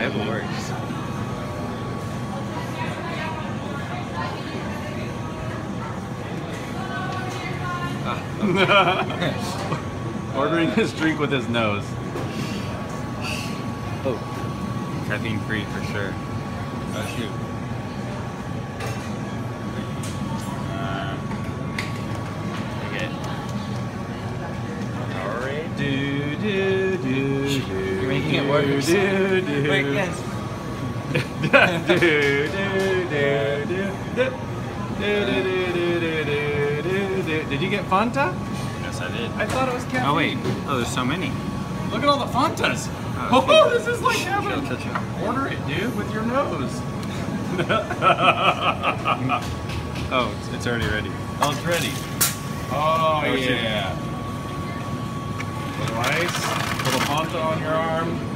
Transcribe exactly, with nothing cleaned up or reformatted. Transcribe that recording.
if it works. Ah, ordering his drink with his nose. Oh, caffeine free for sure. Oh shoot. Uh, okay. Alright. Do do do do. You're making it worse. Do do. Wait, yes. do do do do do do do do do do. Did you get Fanta? Yes, I did. I thought it was caffeine. Oh wait. Oh, there's so many. Look at all the Fantas. Oh, Oh, this is like having. Chill, chill, chill. Order it, dude, with your nose. Oh, it's, it's already ready. Oh, it's ready. Oh, Oh, shit. yeah. Little ice, little Fanta on your arm.